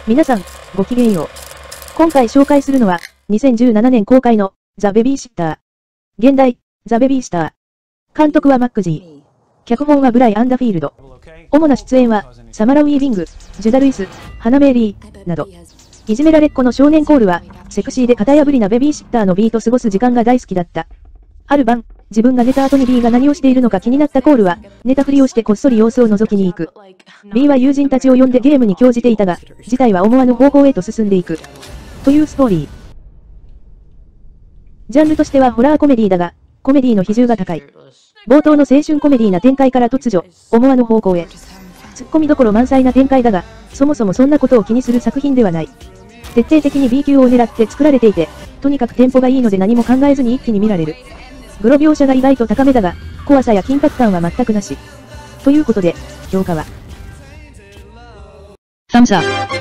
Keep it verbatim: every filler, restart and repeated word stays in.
皆さん、ごきげんよう。今回紹介するのは、にせんじゅうななねん公開の、ザ・ベビーシッター。現代、ザ・ベビーシッター。監督はマックジー。脚本はブライ・アンダフィールド。主な出演は、サマラ・ウィービング、ジュダ・ルイス、ハナ・メイリー、など。いじめられっ子の少年コールは、セクシーで型破りなベビーシッターの B と過ごす時間が大好きだった。ある晩、自分が寝た後に B が何をしているのか気になったコールは、寝たふりをしてこっそり様子を覗きに行く。B は友人たちを呼んでゲームに興じていたが、事態は思わぬ方向へと進んでいく。というストーリー。ジャンルとしてはホラーコメディだが、コメディの比重が高い。冒頭の青春コメディな展開から突如、思わぬ方向へ。突っ込みどころ満載な展開だが、そもそもそんなことを気にする作品ではない。徹底的に B 級を狙って作られていて、とにかくテンポがいいので何も考えずに一気に見られる。グロ描写が意外と高めだが、怖さや緊迫感は全くなし。ということで、評価は。Thumbs up.